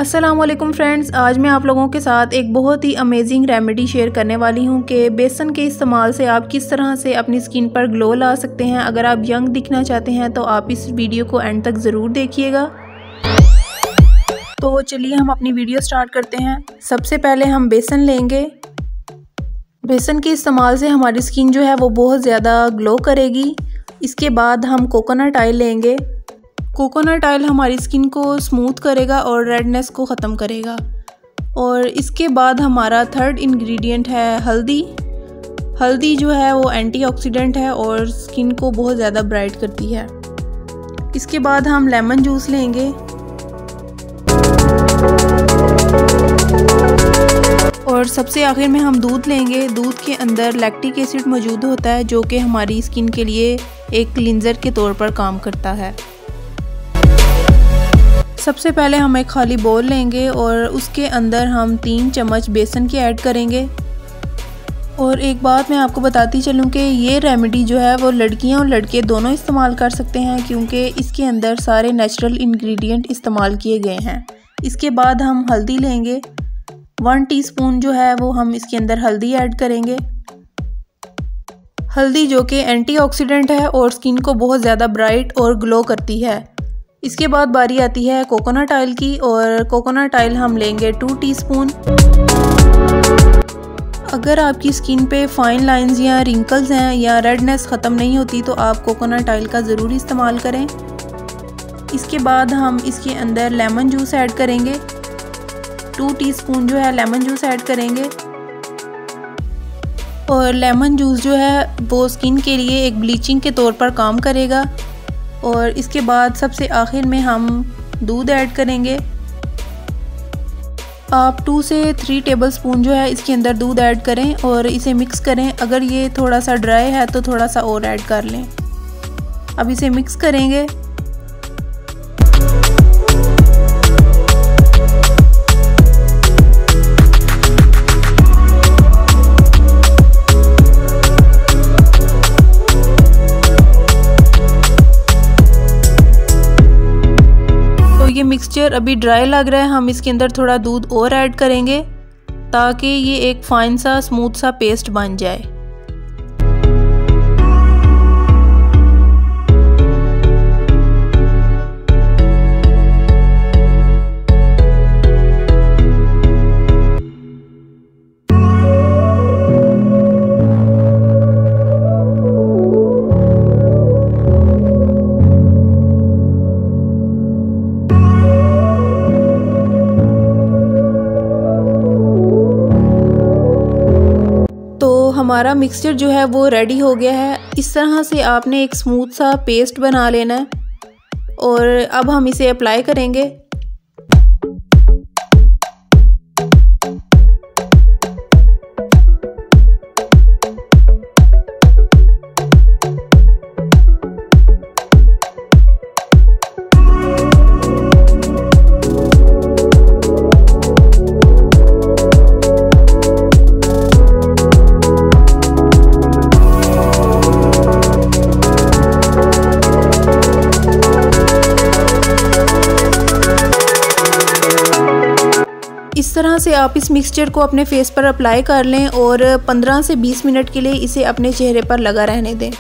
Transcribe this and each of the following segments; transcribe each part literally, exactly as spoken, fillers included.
अस्सलाम वालेकुम फ्रेंड्स, आज मैं आप लोगों के साथ एक बहुत ही अमेजिंग रेमेडी शेयर करने वाली हूं कि बेसन के इस्तेमाल से आप किस तरह से अपनी स्किन पर ग्लो ला सकते हैं। अगर आप यंग दिखना चाहते हैं तो आप इस वीडियो को एंड तक ज़रूर देखिएगा। तो चलिए हम अपनी वीडियो स्टार्ट करते हैं। सबसे पहले हम बेसन लेंगे। बेसन के इस्तेमाल से हमारी स्किन जो है वो बहुत ज़्यादा ग्लो करेगी। इसके बाद हम कोकोनट ऑयल लेंगे। कोकोनट ऑयल हमारी स्किन को स्मूथ करेगा और रेडनेस को ख़त्म करेगा। और इसके बाद हमारा थर्ड इंग्रेडिएंट है हल्दी। हल्दी जो है वो एंटीऑक्सीडेंट है और स्किन को बहुत ज़्यादा ब्राइट करती है। इसके बाद हम लेमन जूस लेंगे और सबसे आखिर में हम दूध लेंगे। दूध के अंदर लैक्टिक एसिड मौजूद होता है जो कि हमारी स्किन के लिए एक क्लींजर के तौर पर काम करता है। सबसे पहले हम एक खाली बोल लेंगे और उसके अंदर हम तीन चम्मच बेसन के ऐड करेंगे। और एक बात मैं आपको बताती चलूँ कि ये रेमेडी जो है वो लड़कियां और लड़के दोनों इस्तेमाल कर सकते हैं क्योंकि इसके अंदर सारे नेचुरल इंग्रेडिएंट इस्तेमाल किए गए हैं। इसके बाद हम हल्दी लेंगे। वन टीस्पून जो है वो हम इसके अंदर हल्दी ऐड करेंगे। हल्दी जो कि एंटीऑक्सीडेंट है और स्किन को बहुत ज़्यादा ब्राइट और ग्लो करती है। इसके बाद बारी आती है कोकोनट ऑयल की और कोकोनट ऑयल हम लेंगे टू टीस्पून। अगर आपकी स्किन पे फाइन लाइंस या रिंकल्स हैं या रेडनेस ख़त्म नहीं होती तो आप कोकोनट ऑयल का ज़रूर इस्तेमाल करें। इसके बाद हम इसके अंदर लेमन जूस ऐड करेंगे। टू टीस्पून जो है लेमन जूस ऐड करेंगे। और लेमन जूस जो है वो स्किन के लिए एक ब्लीचिंग के तौर पर काम करेगा। और इसके बाद सबसे आखिर में हम दूध ऐड करेंगे। आप टू से थ्री टेबलस्पून जो है इसके अंदर दूध ऐड करें और इसे मिक्स करें। अगर ये थोड़ा सा ड्राई है तो थोड़ा सा और ऐड कर लें। अब इसे मिक्स करेंगे। ये मिक्सचर अभी ड्राई लग रहा है, हम इसके अंदर थोड़ा दूध और ऐड करेंगे ताकि ये एक फाइन सा स्मूथ सा पेस्ट बन जाए। हमारा मिक्सचर जो है वो रेडी हो गया है। इस तरह से आपने एक स्मूथ सा पेस्ट बना लेना है और अब हम इसे अप्लाई करेंगे। इस तरह से आप इस मिक्सचर को अपने फेस पर अप्लाई कर लें और पंद्रह से बीस मिनट के लिए इसे अपने चेहरे पर लगा रहने दें।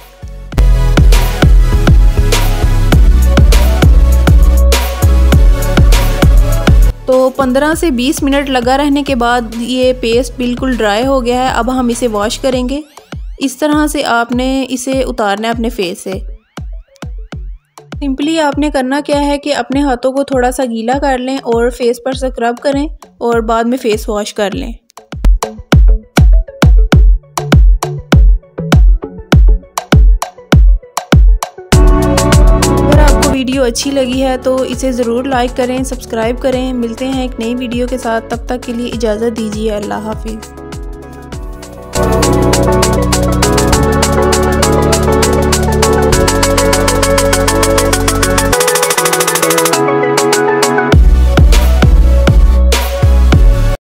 तो पंद्रह से बीस मिनट लगा रहने के बाद ये पेस्ट बिल्कुल ड्राई हो गया है। अब हम इसे वॉश करेंगे। इस तरह से आपने इसे उतारना है अपने फेस से। सिंपली आपने करना क्या है कि अपने हाथों को थोड़ा सा गीला कर लें और फेस पर स्क्रब करें और बाद में फेस वॉश कर लें। अगर आपको वीडियो अच्छी लगी है तो इसे ज़रूर लाइक करें, सब्सक्राइब करें। मिलते हैं एक नई वीडियो के साथ, तब तक के लिए इजाज़त दीजिए। अल्लाह हाफिज़।